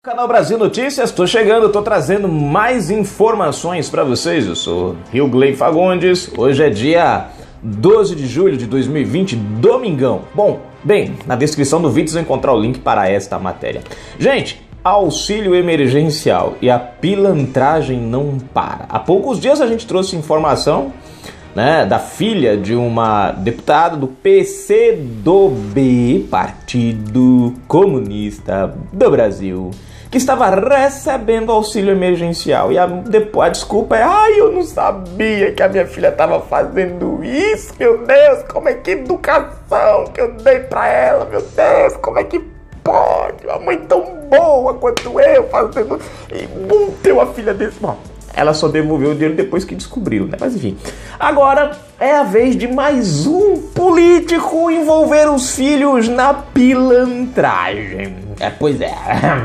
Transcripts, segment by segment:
Canal Brasil Notícias, estou chegando, estou trazendo mais informações para vocês. Eu sou Rilgley Fagundes, hoje é dia 12 de julho de 2020, domingão. Bem, na descrição do vídeo vocês vão encontrar o link para esta matéria. Gente, auxílio emergencial e a pilantragem não para. Há poucos dias a gente trouxe informação, da filha de uma deputada do PCdoB, Partido Comunista do Brasil, que estava recebendo auxílio emergencial. E a desculpa é: eu não sabia que a minha filha estava fazendo isso. Meu Deus, como é que educação que eu dei para ela, meu Deus, como é que pode? Uma mãe tão boa quanto eu fazendo e não ter uma filha desse. Bom, ela só devolveu o dinheiro depois que descobriram, né? Mas enfim. Agora é a vez de mais um político envolver os filhos na pilantragem. Pois é.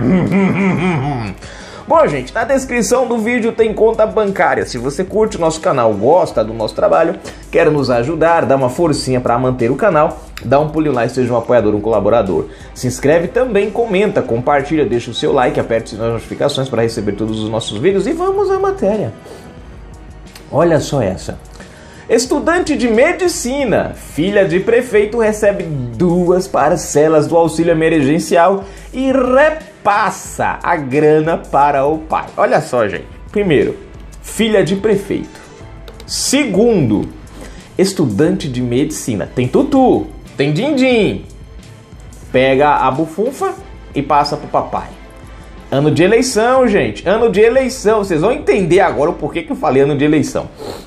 Bom, gente, na descrição do vídeo tem conta bancária. Se você curte o nosso canal, gosta do nosso trabalho, quer nos ajudar, dá uma forcinha para manter o canal, dá um pulinho lá e seja um apoiador, um colaborador. Se inscreve também, comenta, compartilha, deixa o seu like, aperte o sininho das notificações para receber todos os nossos vídeos e vamos à matéria. Olha só essa. Estudante de medicina, filha de prefeito, recebe 2 parcelas do auxílio emergencial e repassa a grana para o pai. Olha só, gente. Primeiro, filha de prefeito. Segundo, estudante de medicina. Tem tutu, tem din-din. Pega a bufunfa e passa pro papai. Ano de eleição, gente. Ano de eleição. Vocês vão entender agora o porquê que eu falei ano de eleição.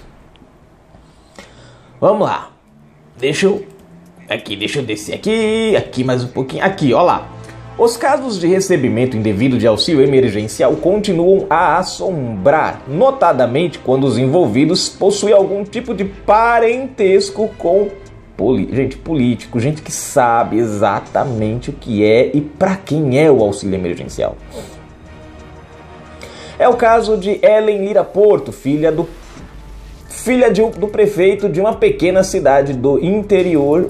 Vamos lá. Deixa eu descer aqui mais um pouquinho. Aqui, ó lá. Os casos de recebimento indevido de auxílio emergencial continuam a assombrar, notadamente quando os envolvidos possuem algum tipo de parentesco com político, gente que sabe exatamente o que é e para quem é o auxílio emergencial. É o caso de Ellen Lira Porto, filha do prefeito de uma pequena cidade do interior,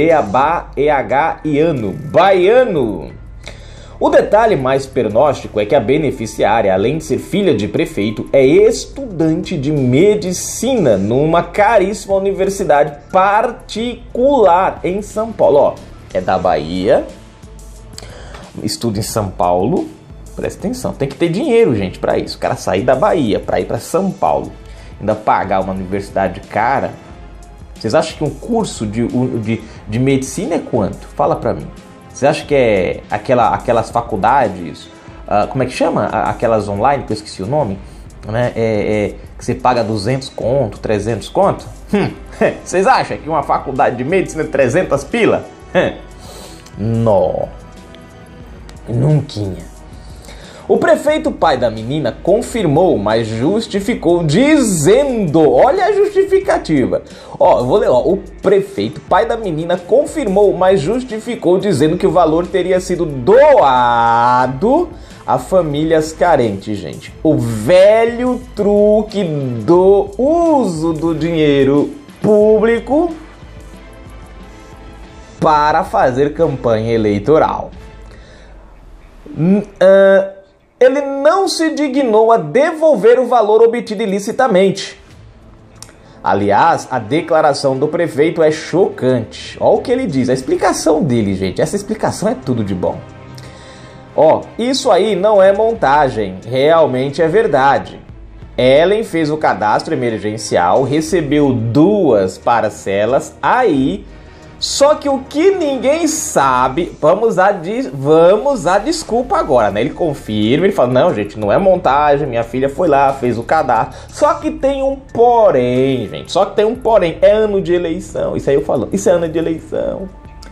baiano. O detalhe mais pernóstico é que a beneficiária, além de ser filha de prefeito, é estudante de medicina numa caríssima universidade particular em São Paulo. Ó, é da Bahia, estuda em São Paulo, presta atenção, tem que ter dinheiro, gente, para isso. O cara sair da Bahia para ir para São Paulo, ainda pagar uma universidade cara. Vocês acham que um curso de medicina é quanto? Fala pra mim. Vocês acham que é aquelas faculdades, como é que chama? Aquelas online, que eu esqueci o nome, né? Que você paga 200 conto, 300 conto? Vocês acham que uma faculdade de medicina é 300 pila? Não. Nunquinha. O prefeito pai da menina confirmou, mas justificou dizendo, olha a justificativa. Eu vou ler, o prefeito pai da menina confirmou, mas justificou dizendo que o valor teria sido doado a famílias carentes, gente. O velho truque do uso do dinheiro público para fazer campanha eleitoral. Ele não se dignou a devolver o valor obtido ilicitamente. Aliás, a declaração do prefeito é chocante. Olha o que ele diz, a explicação dele, gente. Essa explicação é tudo de bom. Isso aí não é montagem, realmente é verdade. Ellen fez o cadastro emergencial, recebeu 2 parcelas, só que o que ninguém sabe, vamos à desculpa agora, né? Ele confirma, ele fala, não, gente, não é montagem, minha filha foi lá, fez o cadastro. Só que tem um porém, gente, é ano de eleição, isso aí eu falo, isso é ano de eleição.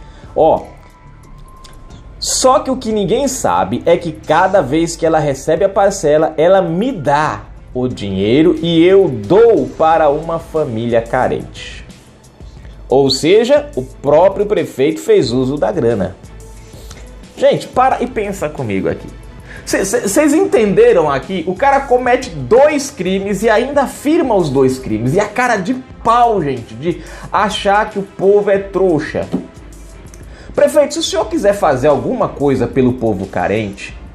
Só que o que ninguém sabe é que cada vez que ela recebe a parcela, ela me dá o dinheiro e eu dou para uma família carente. Ou seja, o próprio prefeito fez uso da grana. Gente, para e pensa comigo aqui. Vocês entenderam aqui? O cara comete 2 crimes e ainda afirma os 2 crimes. E a cara de pau, gente, de achar que o povo é trouxa. Prefeito, se o senhor quiser fazer alguma coisa pelo povo carente,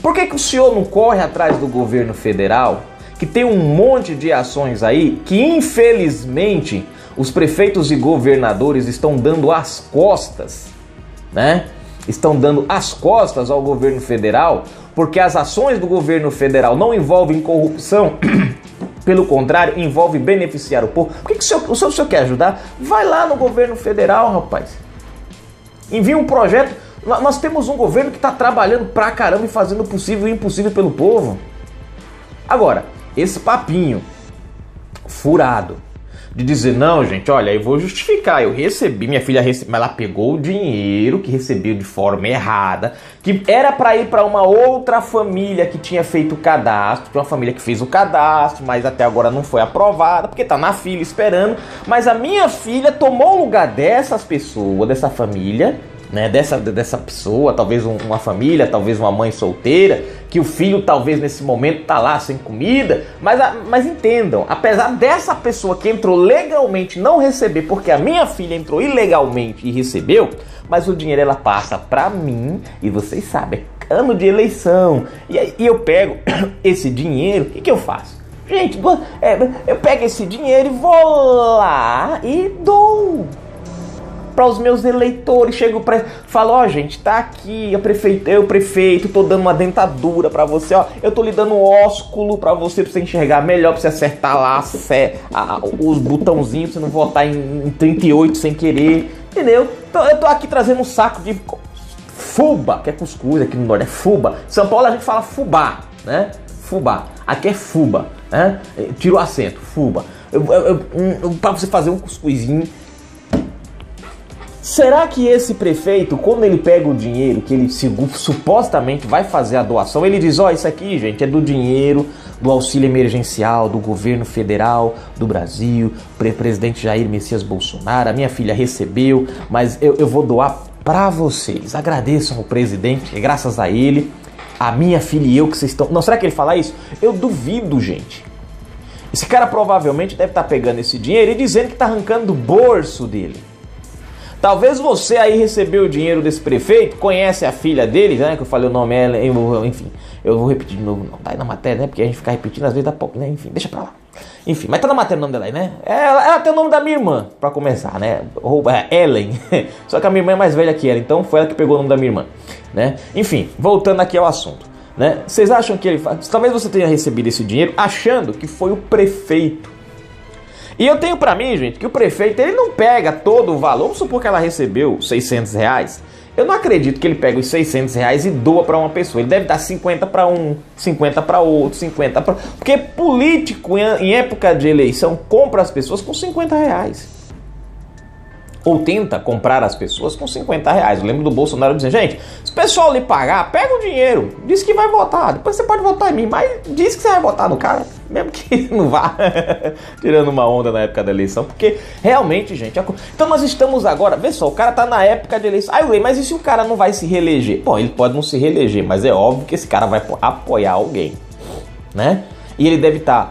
Por que que o senhor não corre atrás do governo federal, que tem um monte de ações aí, que infelizmente os prefeitos e governadores estão dando as costas, né? Estão dando as costas ao governo federal, porque as ações do governo federal não envolvem corrupção, pelo contrário, envolve beneficiar o povo. Por que o senhor quer ajudar? Vai lá no governo federal, rapaz. Envia um projeto. Nós temos um governo que está trabalhando pra caramba e fazendo o possível e o impossível pelo povo. Agora, esse papinho furado de dizer, não, gente, olha, eu vou justificar, eu recebi, minha filha recebeu, mas ela pegou o dinheiro que recebeu de forma errada, que era para ir para uma outra família que tinha feito o cadastro, que é uma família que fez o cadastro, mas até agora não foi aprovada, porque tá na fila esperando, mas a minha filha tomou o lugar dessas pessoas, dessa família, né, dessa pessoa, talvez uma família, talvez uma mãe solteira, que o filho talvez nesse momento tá lá sem comida, mas entendam, apesar dessa pessoa que entrou legalmente não receber, porque a minha filha entrou ilegalmente e recebeu, mas o dinheiro ela passa pra mim, e vocês sabem, é ano de eleição, e aí eu pego esse dinheiro, o que eu faço? Gente, eu pego esse dinheiro e vou lá e dou para os meus eleitores, chego para falo, ó, gente, tá aqui, eu prefeito, tô dando uma dentadura para você, ó, eu tô lhe dando um ósculo para você enxergar melhor, para você acertar lá os botãozinhos, pra você não votar em 38 sem querer, entendeu? Então eu tô aqui trazendo um saco de fuba, que é cuscuz aqui no norte, é fuba. São Paulo a gente fala fubá, né? Fubá. Aqui é fuba, né? Tira o acento, fuba. Para você fazer um cuscuzinho. Será que esse prefeito, quando ele pega o dinheiro, que ele supostamente vai fazer a doação, ele diz, ó, isso aqui, gente, é do dinheiro do auxílio emergencial do governo federal do Brasil, presidente Jair Messias Bolsonaro, a minha filha recebeu, mas eu vou doar para vocês. Agradeçam o presidente, é graças a ele, a minha filha e eu que vocês estão... Não, será que ele fala isso? Eu duvido, gente. Esse cara provavelmente deve estar pegando esse dinheiro e dizendo que está arrancando do bolso dele. Talvez você aí recebeu o dinheiro desse prefeito, conhece a filha dele, né? Que eu falei o nome, enfim, eu vou repetir de novo, não, tá aí na matéria, né? Porque a gente fica repetindo, às vezes dá pouco, né? Enfim, deixa pra lá. Enfim, mas tá na matéria o nome dela aí, né? Ela tem o nome da minha irmã, pra começar, né? Ellen. Só que a minha irmã é mais velha que ela, então foi ela que pegou o nome da minha irmã, né? Enfim, voltando aqui ao assunto, né? Vocês acham que ele faz... Talvez você tenha recebido esse dinheiro achando que foi o prefeito. E eu tenho pra mim, gente, que o prefeito, ele não pega todo o valor. Vamos supor que ela recebeu 600 reais. Eu não acredito que ele pega os 600 reais e doa pra uma pessoa. Ele deve dar 50 pra um, 50 pra outro, 50 pra... Porque político, em época de eleição, compra as pessoas com 50 reais. Ou tenta comprar as pessoas com 50 reais. Eu lembro do Bolsonaro dizendo, gente, se o pessoal lhe pagar, pega o dinheiro, diz que vai votar, depois você pode votar em mim, mas diz que você vai votar no cara, mesmo que não vá. Tirando uma onda na época da eleição, porque realmente, gente, então nós estamos agora, vê só, o cara tá na época de eleição, mas e se o cara não vai se reeleger? Bom, ele pode não se reeleger, mas é óbvio que esse cara vai apoiar alguém, né? E ele deve estar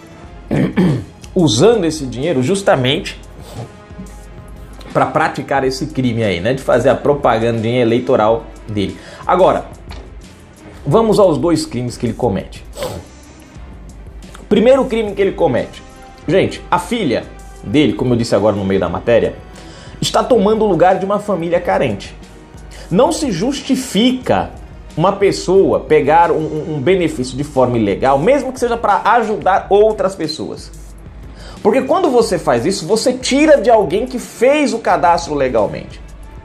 usando esse dinheiro justamente para praticar esse crime aí, né? De fazer a propaganda eleitoral dele. Agora, vamos aos dois crimes que ele comete. Primeiro crime que ele comete. Gente, a filha dele, como eu disse agora no meio da matéria, está tomando o lugar de uma família carente. Não se justifica uma pessoa pegar um benefício de forma ilegal, mesmo que seja para ajudar outras pessoas. Porque quando você faz isso, você tira de alguém que fez o cadastro legalmente.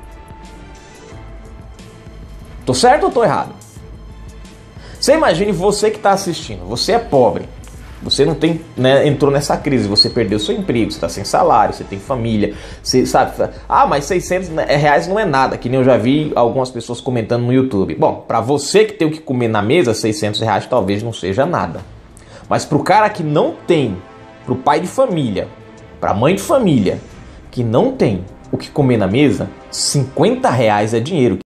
Tô certo ou tô errado? Você imagine você que está assistindo, você é pobre, você não tem, né, entrou nessa crise, você perdeu seu emprego, você está sem salário, você tem família, você sabe, mas 600 reais não é nada, que nem eu já vi algumas pessoas comentando no YouTube. Bom, para você que tem o que comer na mesa, 600 reais talvez não seja nada. Mas pro cara que não tem, pro pai de família, pra mãe de família, que não tem o que comer na mesa, 50 reais é dinheiro.